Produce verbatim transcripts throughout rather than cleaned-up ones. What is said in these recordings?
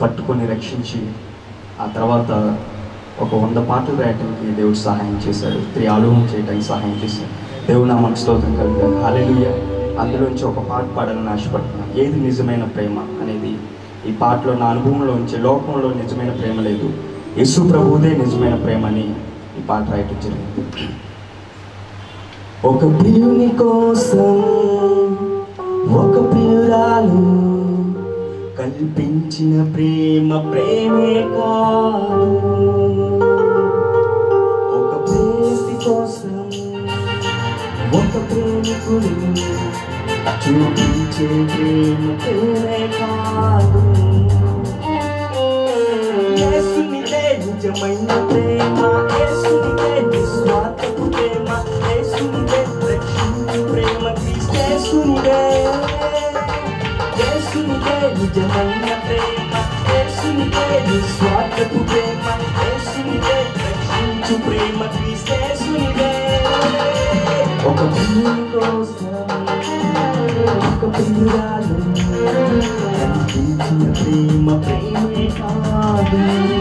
పట్టుకొని రక్షించి ఆ తర్వాత ఒక వంద పాటలు రాయటానికి దేవుడు సహాయం చేశాడు. త్రీ ఆల్బమ్ చేయడానికి సహాయం చేశాడు. దేవుడు నా మనసు స్తోత్రం కలుగుతాను. హల్లెలూయా. అందులోంచి ఒక పాట పాడాలని ఆశపడుతున్నాను. ఏది నిజమైన ప్రేమ అనేది ఈ పాటలో నా అనుభవంలోంచి, లోకంలో నిజమైన ప్రేమ లేదు, యేసు ప్రభువుదే నిజమైన ప్రేమ అని ఈ పాట రాయటం జరిగింది. ఒక ప్రియుని కోసం ఒక ప్రియురాలు కల్పించిన ప్రేమ ప్రేమే కాదు. ఒక ప్రేమికుడి కోసం ఒక ప్రేమికుడు చూపించే ప్రేమ ప్రేమే కాదు. యేసునిదే నిజమైన ప్రేమ, యేసునిదే నిస్వార్థపు ప్రేమ, యేసునిదే రక్షించు ప్రేమ, క్రీస్తేసునిదే. యేసునిదే నిజమైన ప్రేమ, యేసునిదే నిస్వార్థపు ప్రేమ, యేసునిదే రక్షించు ప్రేమ, క్రీస్తేసునిదే. ఒక ప్రియుని కోసం ఒక ప్రియురాలు కల్పించిన ప్రేమ ప్రేమే కాదు.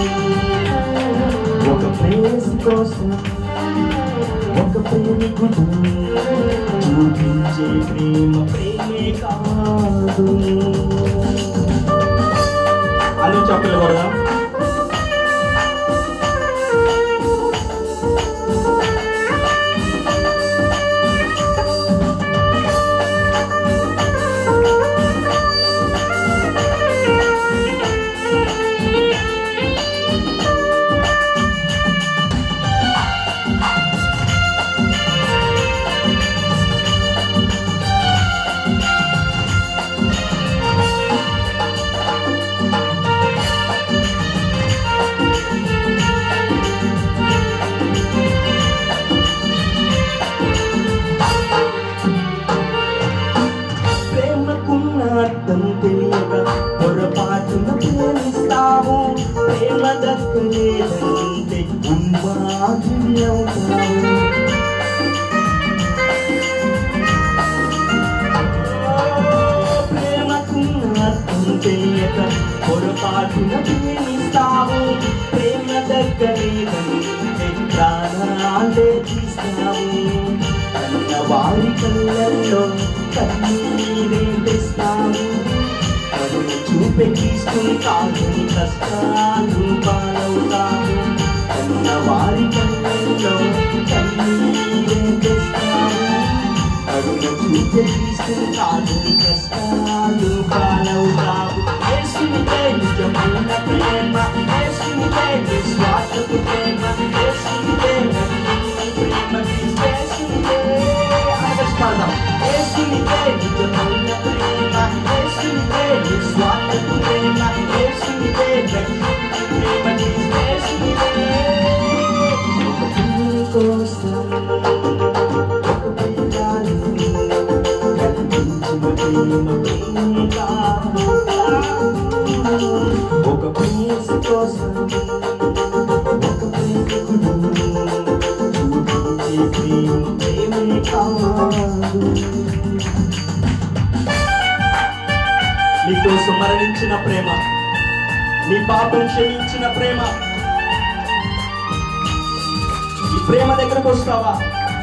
ఒక ప్రేయసి కోసం ఒక ప్రేమికుడు చూపించే ప్రేమ ప్రేమే కాదు. అని చెప్పలేకూడదా? అర్థం తెలియక పొరపాటున ప్రేమిస్తావు. ప్రేమ దక్కలేదంటే ఉన్మాదిని అవుతావు. ప్రేమకున్న అర్థం తెలియక పొరపాటున ప్రేమిస్తావు. ప్రేమ దక్కలేదంటే ప్రాణాలే తీస్తావు. కన్న వారి కళ్ళల్లో కన్నీరే తెస్తావు. కరుణ చూపే తీసుకుని కాదని కష్టాలు పాలవుతావు. కన్న వారి కళ్ళల్లో కన్నీరే తెస్తావు. కరుణ చూపే తీసుకుని కాదని కష్టాలు పాలవుతావు. యేసునిదే నిజమైన ప్రేమ, యేసునిదే నిస్వార్థపు ప్రేమ, యేసునిదే ప్రేమ, యేసునిదే ఆగస్పాదం. యేసునిదే నిజమైన ప్రేమ, యేసునిదే నిస్వార్థపు ప్రేమ, యేసునిదే రక్షించు ప్రేమ, యేసునిదే. ఒక ప్రియుని కోసం ఒక ప్రియురాలు కల్పించిన ప్రేమ ప్రేమే కాదు. ఒక ప్రేయసి కోసం ఒక ప్రేమికుడు చూపించే ప్రేమ ప్రేమే కాదు. నీకోసం మరణించిన ప్రేమ, నీ పాపం క్షమించిన ప్రేమ. ఈ ప్రేమ దగ్గరకు వస్తావా?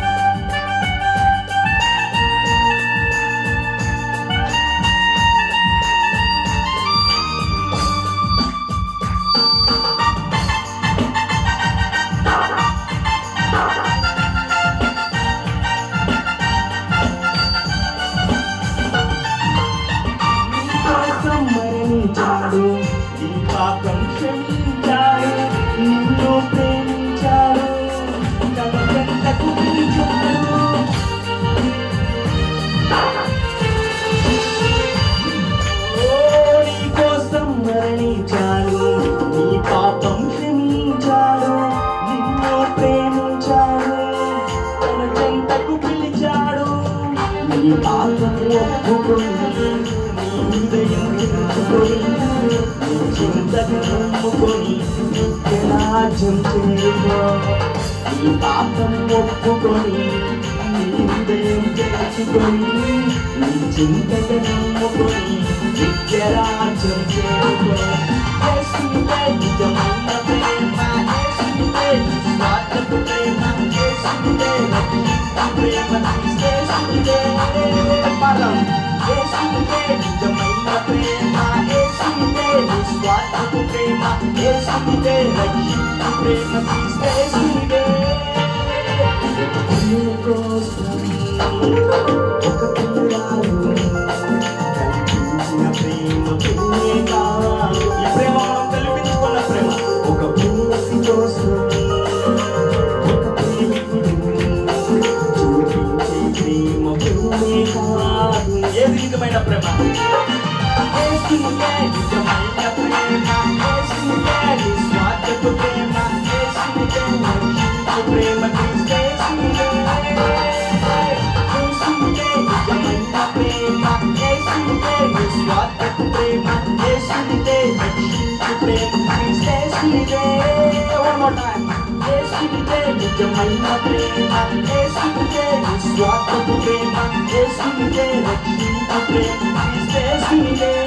మరణించాడు, ఈ పాపం క్షమించాడు, నిన్ను ప్రేమించాడు, తన చెంతకు పిలిచాడు. ఓ నీ కోసం మరణించాడు, నీ పాపం క్షమించాడు, నిన్ను ప్రేమించాడు, తన చెంతకు పిలిచాడు. నీ పాపం ఒప్పుకొని హృదయం తెలుసుకొని నీ చింతకు నమ్ముకొని నిత్యరాజ్యం చేరుకో. నీ పాపం ఒప్పుకొని నీ హృదయం తెలుసుకొని నీ చింతకు నమ్ముకొని నిత్యరాజ్యం చేరుకో. యేసునిదే రక్షించు ప్రేమ క్రీస్తు యేసునిదే. ప్రియుని కోసం ఒక ప్రియురాలు కల్పించిన ప్రేమ ప్రేమే కాదు. ఈ ప్రేమ మనం కల్పించుకున్న ప్రేమ. ఒక ప్రేయసి కోసం ఒక ప్రేమికుడు చూపించే ప్రేమ ప్రేమే కాదు. ఏది నిజమైన ప్రేమ? యేసునిదే నిజమైన ప్రేమ. యేసునిదే నిస్వార్థపు ప్రేమ. యేసునిదే రక్షించు ప్రేమ క్రీస్తు యేసునిదే. యేసునిదే నిజమైన ప్రేమ. యేసునిదే నిస్వార్థపు ప్రేమ. యేసునిదే రక్షించు ప్రేమ క్రీస్తు యేసునిదే. One more time. యేసునిదే నిజమైన ప్రేమ. యేసునిదే నిస్వార్థపు ప్రేమ. యేసునిదే రక్షించు ప్రేమ క్రీస్తు యేసునిదే.